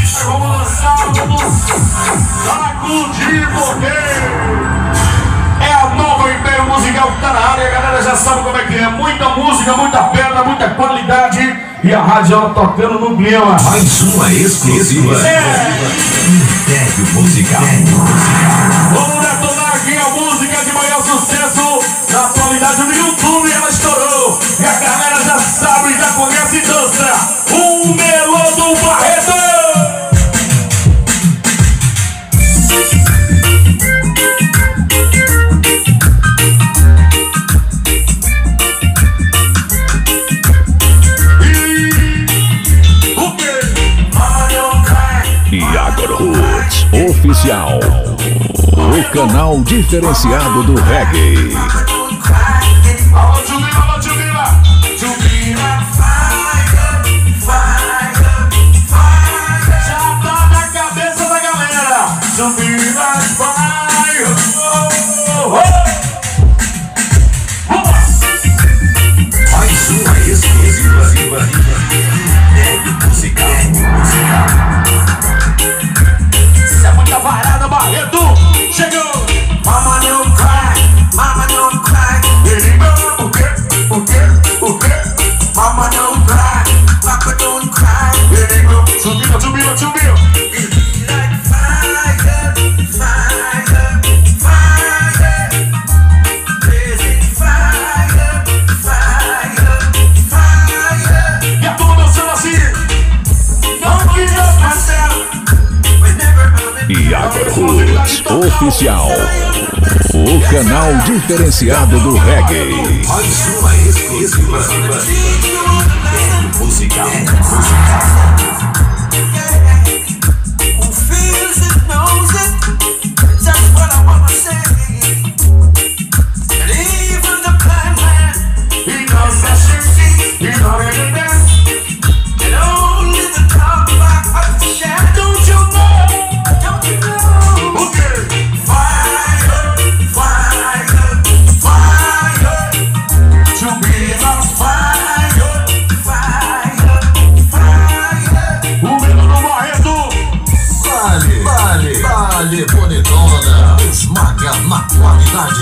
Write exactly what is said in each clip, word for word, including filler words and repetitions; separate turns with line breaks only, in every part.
Vamos lançar, vamos sacudir, porque é a nova Império Musical que tá na área. A galera já sabe como é que é. Muita música, muita perna, muita qualidade. E a rádio ela tocando no clima.
Mais uma exclusiva.
É.
Império Musical.
Vamos detonar aqui a música de maior sucesso na atualidade no YouTube. Ela estourou. E a galera já sabe, já conhece e dança. O Melô do Barreto.
Iago Roots Oficial, o canal diferenciado do reggae.
Alô, Jubila, alô, Jubila. Jubila, fire, fire, fire. Já tá na cabeça da galera. Jubila, fire. Oh, oh, oh.
Mais uma exclusiva. Império Musical.
Isso é muita varada, Barreto. Chegou. Mama não cry, mama não cry. O quê? O quê? O quê? Mama não cry, papa don't cry. Subiu, subiu, subiu.
Like fire, fire, fire. Blazing fire, fire, fire.
E a turma dançando assim. Não queria passar.
Iago Roots Oficial, o canal diferenciado do reggae.
Mais uma exclusiva. Império Musical.
Who feels it knows it. That's what I wanna say. And even the blind man,
He knows that shit. He knows everything.
and only the dark black of the shadow.
Don't you know?
Don't you know?
O quê?
Fire, fire, fire.
Jubila,
Fire, fire, fire.
o Melô do Barreto.
Vale, vale, vale, bonitona. Esmaga na qualidade.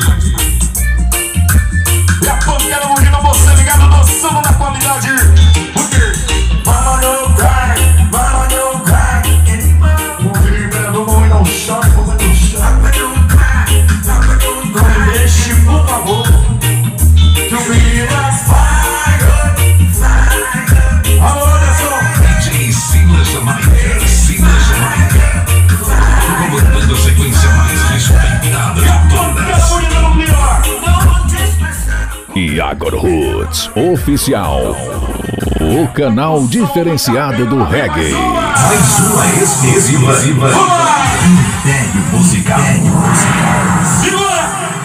E a pancada morrendo, você ligado, dançando na qualidade. O quê? Mama não cry, mama não cry. O filho do morro não chora, como não chora.
Papa don't cry, Papa don't
Não
cry.
me deixe, por favor. Jubila,
Fire, fire.
alô, Anderson.
D J Silas Jamaica. Silas Jamaica. Comandando a sequência mais respeitada
E a
de
pancada
todas.
morrendo no clima.
No disrespect.
Iago Roots Oficial, o canal diferenciado do reggae.
Mais uma exclusiva. Império Musical.
Segura.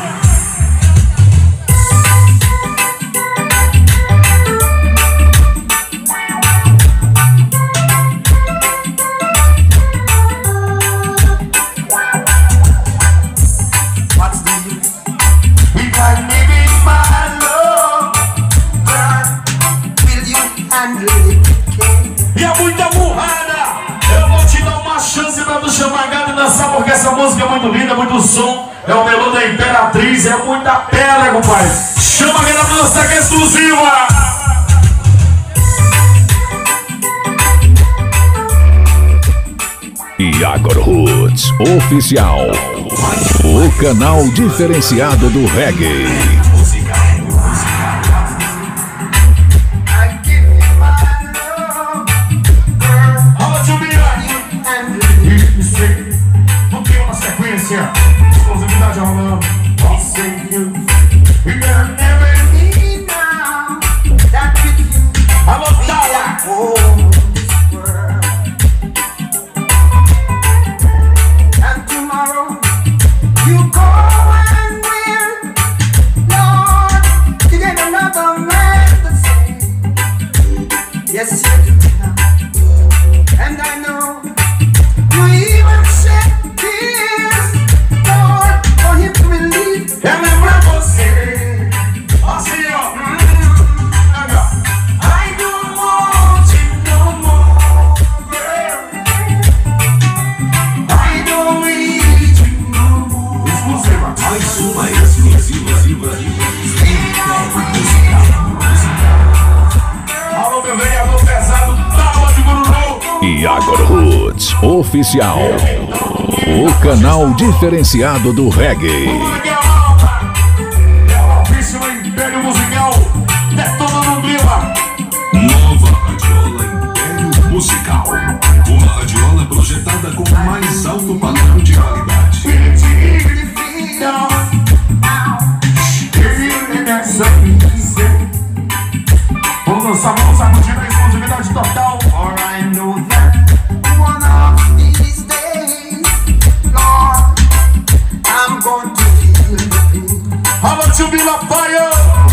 What's the use?
We got living my love.
God, will you handle it?
E é muita burrada. Eu vou te dar uma chance pra tu chamar a gata e dançar, porque essa música é muito linda, muito som. É o Melô da Imperatriz, é muita pele, compadre. Chama a gata pra dançar que é exclusiva.
Iago Roots Oficial, o canal diferenciado do reggae.
I give you my love, girl,
Alô, Jubila.
and
E sei, não tem uma sequência. Exclusividade rolando.
I'll say you. You'll never need now that with you
Alô, Tala.
hold this world. And tomorrow you go and we'll
Mais uma exclusiva
Alô, meu vereador pesado, Tábua de Gururu.
Iago Roots Oficial, o canal diferenciado do reggae.
Oficina Império Musical, detona no clima.
Nova radiola Império Musical. Uma radiola projetada com o mais alto padrão de qualidade.
Vamos dançar, vamos sacudir a exclusividade total.
For I know that one of these days, Lord, I'm going to feel the pain.
Alô, tio Vila Faia.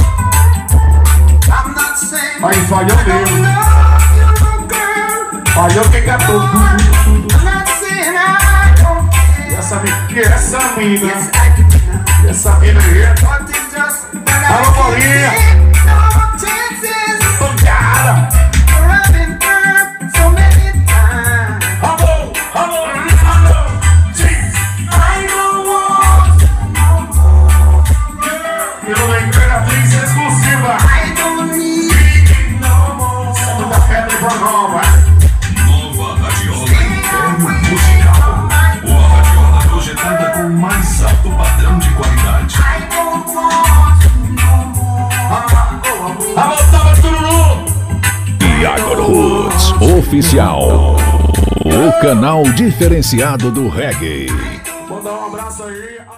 I'm not saying
Aí falhou
I don't
mesmo.
love you, girl.
Falhou quem cantou tudo.
I'm not saying I don't care.
Essa menina, essa mina,
Yes, I can.
essa mina aí.
But it's just that
Alô,
I
Paulinha.
can't take no chances.
Pancada.
For I've been hurt so many times.
Alô, alô, alô. Sim.
I don't want no more.
Pela Imperatriz exclusiva.
I don't need no more.
Da Pedra Bornova.
Nova radiola Império Musical. Uma radiola projetada com o mais alto padrão de qualidade.
I don't want no more.
Alô, Tábua de Gururu.
Iago Roots Oficial, o canal diferenciado do reggae.
Vou dar um abraço aí.